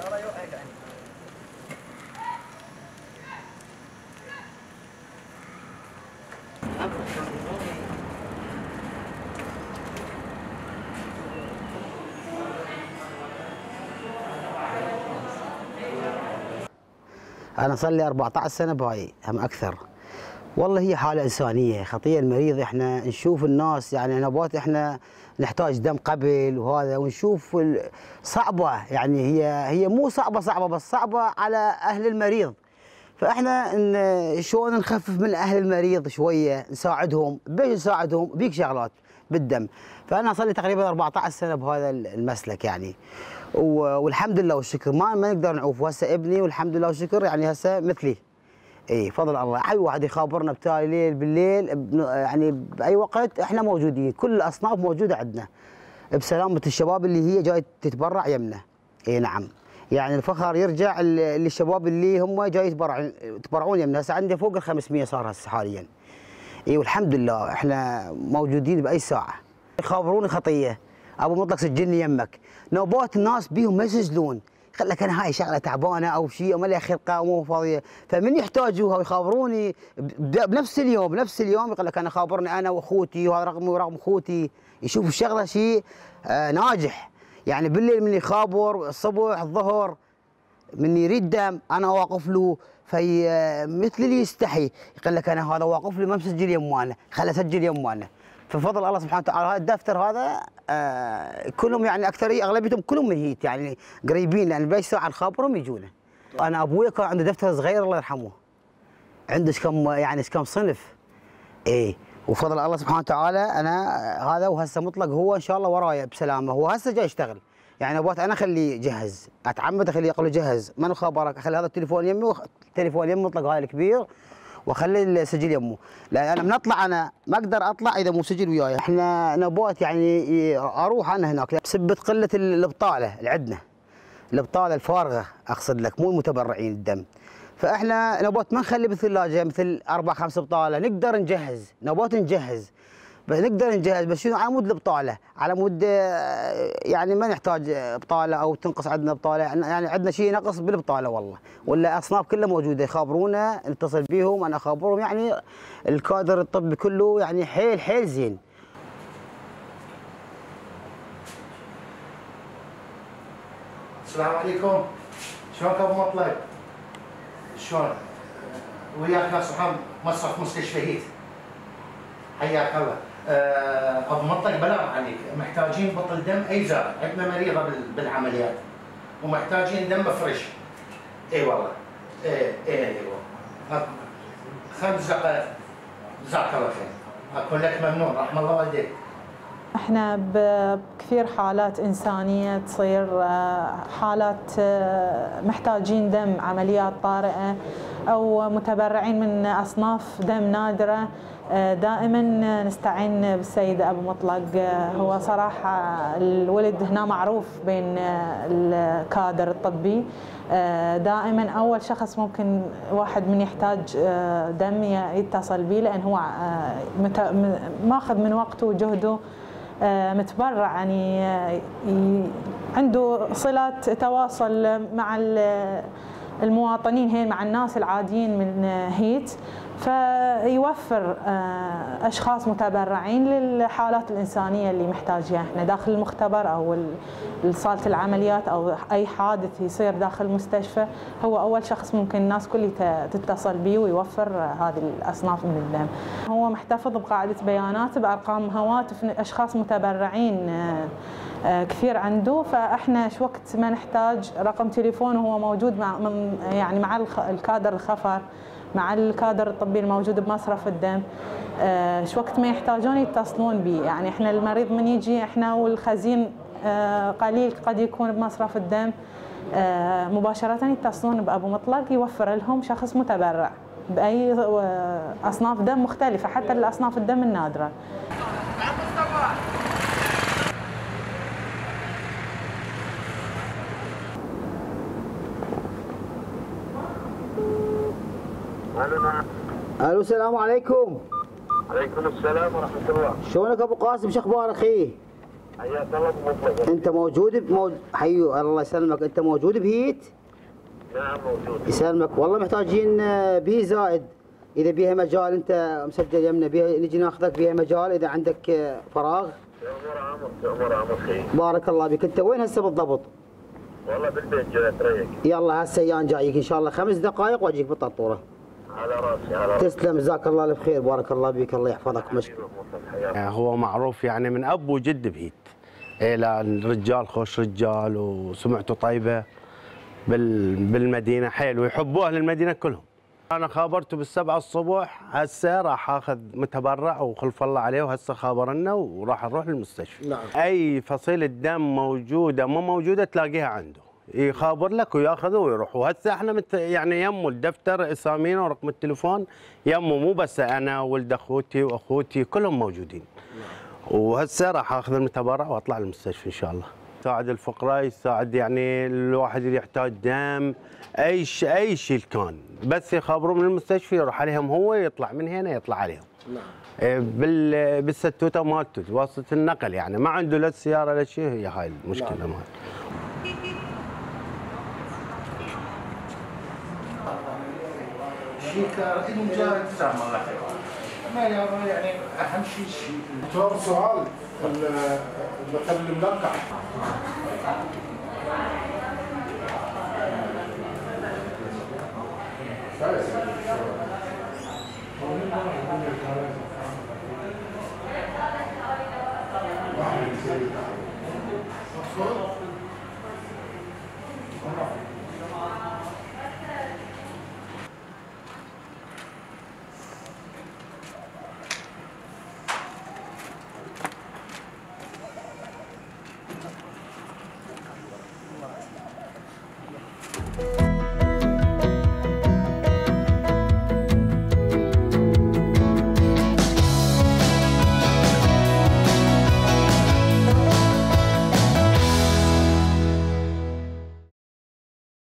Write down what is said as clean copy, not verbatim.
أنا صار لي 14 سنة بهاي هم أكثر. والله هي حالة إنسانية خطية المريض. إحنا نشوف الناس يعني نبات إحنا نحتاج دم قبل وهذا ونشوف صعبة، يعني هي مو صعبة بس صعبة على أهل المريض. فإحنا شلون نخفف من أهل المريض شوية، نساعدهم. بيش نساعدهم؟ بيك شغلات بالدم. فأنا صار لي تقريبا 14 سنة بهذا المسلك يعني، والحمد لله والشكر ما نقدر نعوف. وهسه ابني والحمد لله والشكر يعني هسه مثلي. اي فضل الله. اي واحد يخابرنا بتالي ليل بالليل يعني باي وقت احنا موجودين، كل الاصناف موجوده عندنا بسلامه الشباب اللي هي جاي تتبرع يمنا. اي نعم، يعني الفخر يرجع للشباب اللي هم جاي يتبرعون يمنا. هسه عندي فوق ال 500 صار هسه حاليا. اي والحمد لله احنا موجودين باي ساعه. يخابروني خطيه ابو مطلق سجلني يمك. نوبات الناس بيهم ما يسجلون، قال لك انا هاي شغله تعبانه او شيء وما لي خلقه ومو فاضيه، فمن يحتاجوها ويخابروني بنفس اليوم يقول لك انا خابرني انا واخوتي وهذا رقمي ورقم اخوتي. يشوف الشغله شيء ناجح. يعني بالليل من يخابر، الصبح الظهر من يريد دم انا واقف له. في مثل اللي يستحي يقول لك انا هذا واقف لي ما مسجل يمانا، خله اسجل يمانا. ففضل الله سبحانه وتعالى هذا الدفتر هذا كلهم يعني اكثريه اغلبيتهم كلهم من هيت يعني قريبين، لان باي ساعه نخابرهم يجونا. انا ابوي كان عنده دفتر صغير الله يرحمه، عنده كم صنف. اي وفضل الله سبحانه وتعالى انا هذا وهسه مطلق هو ان شاء الله ورايا بسلامه. هو هسه جاي يشتغل يعني ابغى انا اخليه جهز، اتعمد اخليه اقول له جهز من خبرك، اخلي هذا التليفون يمي التليفون يمي مطلق هذا الكبير واخلي السجل يمه. لان انا من اطلع انا ما اقدر اطلع اذا مو سجل وياي. احنا نبات يعني اروح انا هناك بسبه قله البطاله اللي عندنا، البطاله الفارغه اقصد لك مو المتبرعين الدم. فاحنا نبات ما نخلي بالثلاجه مثل 4 5 بطاله، نقدر نجهز نبات نجهز بس شنو على مود البطاله، على مود يعني ما نحتاج بطاله او تنقص عندنا بطاله، يعني عندنا شيء نقص بالبطاله والله، ولا اصناف كلها موجوده يخابرونا نتصل بيهم انا اخابرهم. يعني الكادر الطبي كله يعني حيل زين. السلام عليكم، شلونك ابو مطلق؟ شلون؟ وياك ناس محمد مصرف مستشفى هيت. حياك الله. ابو مطلق بلغ عنك، محتاجين بطل دم اي زاد، عندنا مريضه بالعمليات ومحتاجين دم فريش. اي والله. اي والله. 5 دقائق. جزاك الله خير. اكون لك ممنون، رحم الله والديك. احنا بكثير حالات انسانيه تصير، حالات محتاجين دم، عمليات طارئه او متبرعين من اصناف دم نادره. دائما نستعين بالسيد ابو مطلق. هو صراحه الولد هنا معروف بين الكادر الطبي. دائما اول شخص ممكن واحد من يحتاج دم يتصل به، لان هو ماخذ من وقته وجهده، متبرع يعني عنده صلة تواصل مع المواطنين هين، مع الناس العاديين من هيت، فيوفر أشخاص متبرعين للحالات الإنسانية اللي محتاجها احنا داخل المختبر أو صالة العمليات أو أي حادث يصير داخل المستشفى. هو أول شخص ممكن الناس كلها تتصل به ويوفر هذه الأصناف من الدم. هو محتفظ بقاعدة بيانات بأرقام هواتف أشخاص متبرعين كثير عنده، فاحنا شو وقت ما نحتاج رقم تليفونه هو موجود يعني مع الكادر الخفر، مع الكادر الطبي الموجود بمصرف الدم. شو وقت ما يحتاجون يتصلون به. يعني احنا المريض من يجي احنا والخزين قليل قد يكون بمصرف الدم، مباشرة يتصلون بأبو مطلق يوفر لهم شخص متبرع بأي أصناف دم مختلفة، حتى الأصناف الدم النادرة. الو السلام عليكم. عليكم السلام ورحمة الله. شلونك ابو قاسم، شو اخبارك اخي؟ حياك الله بمطلق. انت موجود حيو الله يسلمك، انت موجود بهيت؟ نعم موجود. يسلمك، والله محتاجين بي زائد، اذا بيها مجال انت مسجل يمنا بيها نجي ناخذك بيها مجال اذا عندك فراغ. امور عمر خير. بارك الله بك. انت وين هسه بالضبط؟ والله بالبيت جاي اتريق. يلا هسه ايان جايك ان شاء الله 5 دقائق واجيك بالططوره. على راسي على راسي. تسلم، جزاك الله الف خير، بارك الله بك، الله يحفظك. مشكور. هو معروف يعني من اب وجد بهيت. لا الرجال خوش رجال وسمعته طيبه بالمدينه حيل ويحبوا اهل المدينه كلهم. انا خابرته بالسبعة الصبح، هسه راح اخذ متبرع وخلف الله عليه، وهسه خابرنا وراح نروح للمستشفى. نعم. اي فصيله دم موجوده مو موجوده تلاقيها عنده، يخابر لك وياخذه ويروح. وهسه احنا يعني يمه الدفتر اسامينا ورقم التليفون يمه، مو بس انا ولد اخوتي واخوتي كلهم موجودين. وهسه راح اخذ المتبرع واطلع للمستشفى ان شاء الله. يساعد الفقراء، يساعد يعني الواحد اللي يحتاج دم، اي شيء كان، بس يخابروا من المستشفى يروح عليهم، هو يطلع من هنا يطلع عليهم. نعم. بالستوته مالته واسطه النقل، يعني ما عنده لا سياره لا شيء، هي هاي المشكله. نعم. مالته. شيك المجاهد جزاه الله خير. ما يعني اهم شيء دكتور سؤال مثل الملقح